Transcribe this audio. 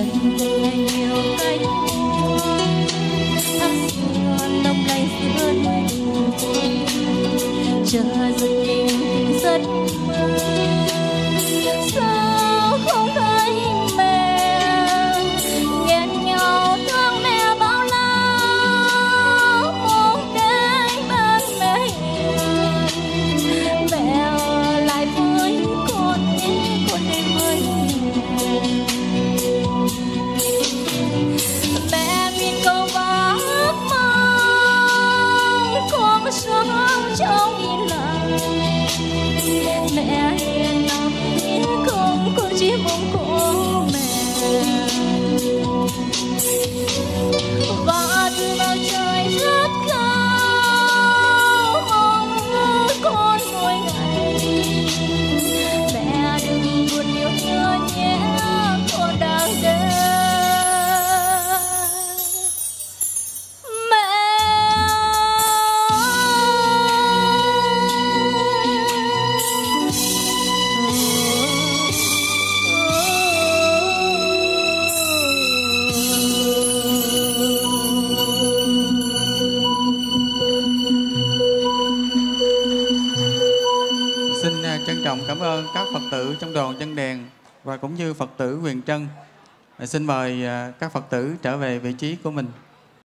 dần từng ngày nhiều cánh hoa tháng xưa lộng lẫy giữa đường chờ dần tình giấc mơ. Sao không thấy mẹ nghẹn ngào thương mẹ bao la muốn đến bên mẹ mẹ ở lại với con nhé con đi với mẹ nhìn câu vác mong con sống trong yên lặng mẹ hiền lòng không con chỉ mong có mẹ và từ bầu trời rất cao mong ước con mỗi ngày mẹ đừng buồn yêu nhớ nhé con đang đến trân trọng cảm ơn các Phật tử trong đoàn Chân Đèn và cũng như Phật tử Huyền Trân. Xin mời các Phật tử trở về vị trí của mình.